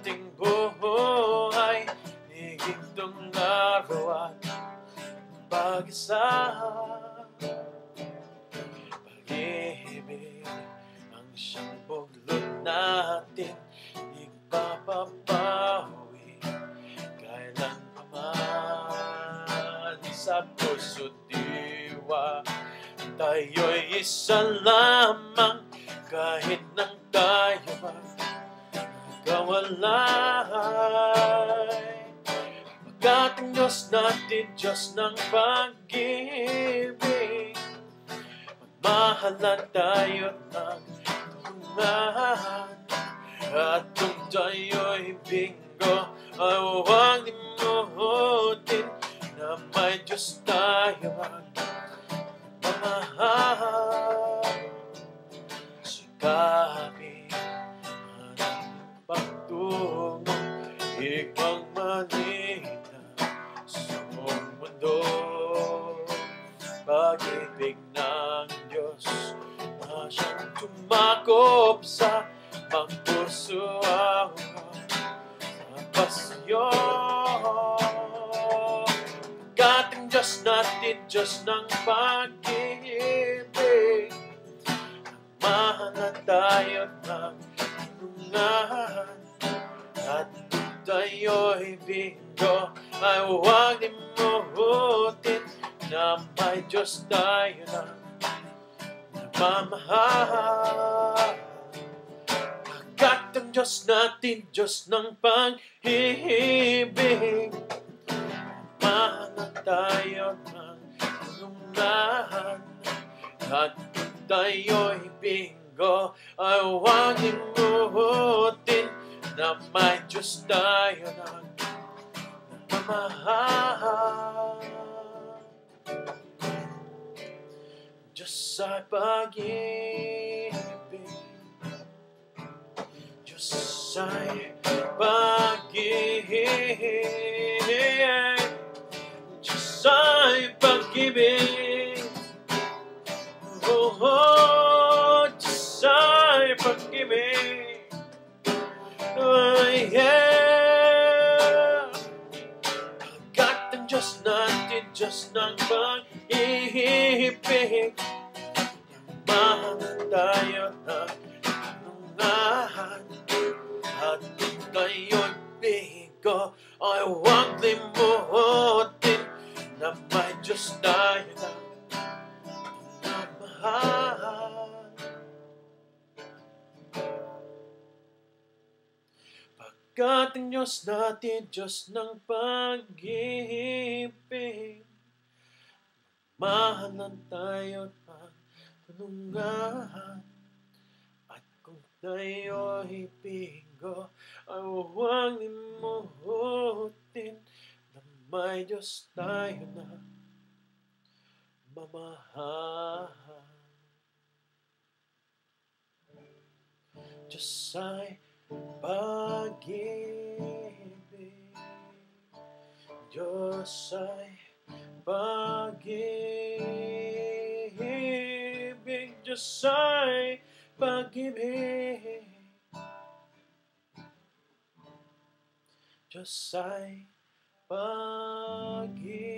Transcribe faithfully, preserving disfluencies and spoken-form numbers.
ating buhay, higintong araw at pag-isa. Pag-ibig ang siyang buglot natin, ipapapawid kailan pa man sa puso't diwa. Tayo'y isa lamang kahit nang tayo magkawalay. Pagkat ang Diyos natin, Diyos ng pag-ibig, magmahalan tayo't nagtulungan. At kung tayo'y binggo, ay huwag limutin na may Diyos tayo magmamahal. Sikapin ang pagtungo, ikang manita sa buong mundo. Pag-ibig ng Diyos na siyang tumakop sa mga puso ang pasyon. Pagkat ang Diyos natin, Diyos ng pag-ibig, mahalan tayo't nagtulungan. At kung tayo'y binggo, ay huwag limutin na may Diyos tayo na nagmamahal. Pagkat ang Diyos natin, Diyos ng pag-ibig, mahalan tayo't nagtulungan. At kung tayo'y binggo, ay huwag limutin na may Diyos tayo na nagmamahal. Diyos ay pag-ibig, Diyos ay pag-ibig, Diyos ay pag-ibig, oh, oh, Diyos ay pag-ibig, oh, yeah. Pagkat ang Diyos natin, Diyos ng pag-ibig, mahalan tayo't nagtulungan. At kung tayo'y binggo, ay huwag limutin na may Diyos tayo na nagmamahal. Pagkat ang Diyos natin, Diyos ng pag-ibig, mahalan tayo't magtulungan. At kung tayo'y binggo, ay huwag limutin na may Diyos tayo na mamahal. Diyos ay pag-ibig, Diyos ay pag-ibig, Diyos ay pag-ibig, Diyos ay pag-ibig.